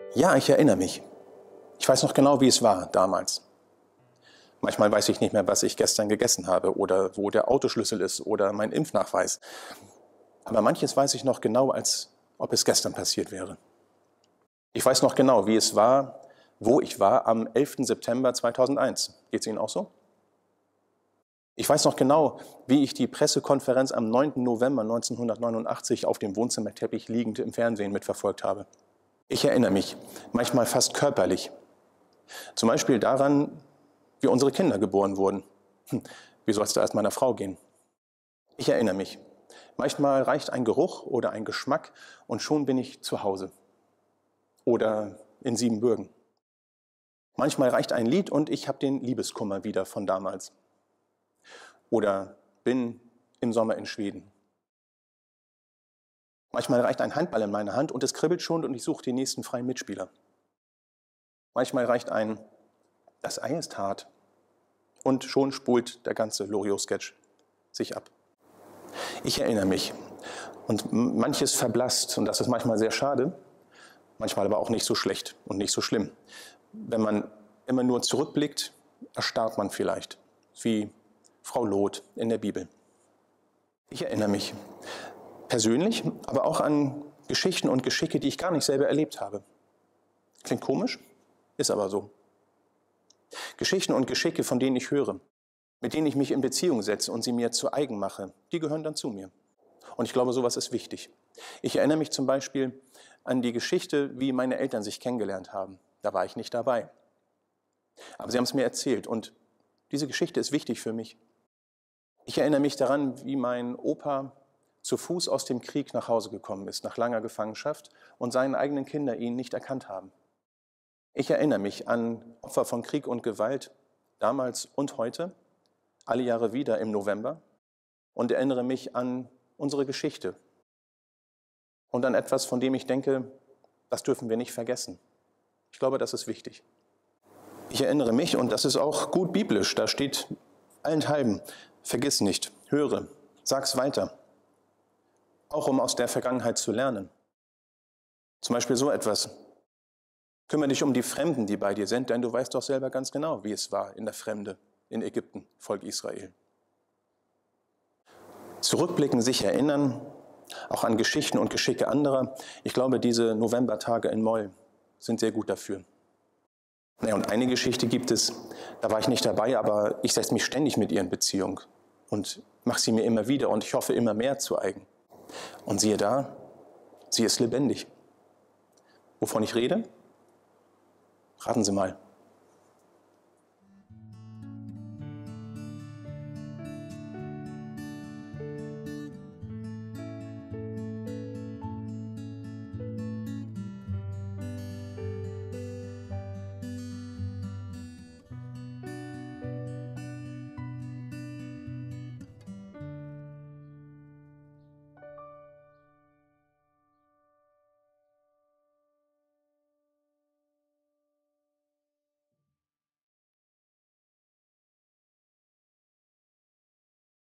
Ja, ich erinnere mich. Ich weiß noch genau, wie es war damals. Manchmal weiß ich nicht mehr, was ich gestern gegessen habe oder wo der Autoschlüssel ist oder mein Impfnachweis. Aber manches weiß ich noch genau, als ob es gestern passiert wäre. Ich weiß noch genau, wie es war, wo ich war am 11. September 2001. Geht es Ihnen auch so? Ich weiß noch genau, wie ich die Pressekonferenz am 9. November 1989 auf dem Wohnzimmerteppich liegend im Fernsehen mitverfolgt habe. Ich erinnere mich, manchmal fast körperlich. Zum Beispiel daran, wie unsere Kinder geboren wurden. Wie soll es da erst meiner Frau gehen? Ich erinnere mich. Manchmal reicht ein Geruch oder ein Geschmack und schon bin ich zu Hause. Oder in Siebenbürgen. Manchmal reicht ein Lied und ich habe den Liebeskummer wieder von damals. Oder bin im Sommer in Schweden. Manchmal reicht ein Handball in meine Hand und es kribbelt schon und ich suche den nächsten freien Mitspieler. Manchmal reicht ein "Das Ei ist hart" und schon spult der ganze Loriot-Sketch sich ab. Ich erinnere mich und manches verblasst und das ist manchmal sehr schade, manchmal aber auch nicht so schlecht und nicht so schlimm. Wenn man immer nur zurückblickt, erstarrt man vielleicht, wie Frau Lot in der Bibel. Ich erinnere mich persönlich, aber auch an Geschichten und Geschicke, die ich gar nicht selber erlebt habe. Klingt komisch, ist aber so. Geschichten und Geschicke, von denen ich höre, mit denen ich mich in Beziehung setze und sie mir zu eigen mache, die gehören dann zu mir. Und ich glaube, sowas ist wichtig. Ich erinnere mich zum Beispiel an die Geschichte, wie meine Eltern sich kennengelernt haben. Da war ich nicht dabei. Aber sie haben es mir erzählt und diese Geschichte ist wichtig für mich. Ich erinnere mich daran, wie mein Opa zu Fuß aus dem Krieg nach Hause gekommen ist, nach langer Gefangenschaft und seine eigenen Kinder ihn nicht erkannt haben. Ich erinnere mich an Opfer von Krieg und Gewalt, damals und heute, alle Jahre wieder im November und erinnere mich an unsere Geschichte und an etwas, von dem ich denke, das dürfen wir nicht vergessen. Ich glaube, das ist wichtig. Ich erinnere mich, und das ist auch gut biblisch, da steht allenthalben: Vergiss nicht, höre, sag's weiter, auch um aus der Vergangenheit zu lernen. Zum Beispiel so etwas: Kümmere dich um die Fremden, die bei dir sind, denn du weißt doch selber ganz genau, wie es war in der Fremde, in Ägypten, Volk Israel. Zurückblicken, sich erinnern, auch an Geschichten und Geschicke anderer. Ich glaube, diese Novembertage in Moll sind sehr gut dafür. Naja, und eine Geschichte gibt es, da war ich nicht dabei, aber ich setze mich ständig mit ihr in Beziehung und mache sie mir immer wieder und ich hoffe immer mehr zu eigen. Und siehe da, sie ist lebendig. Wovon ich rede? Raten Sie mal.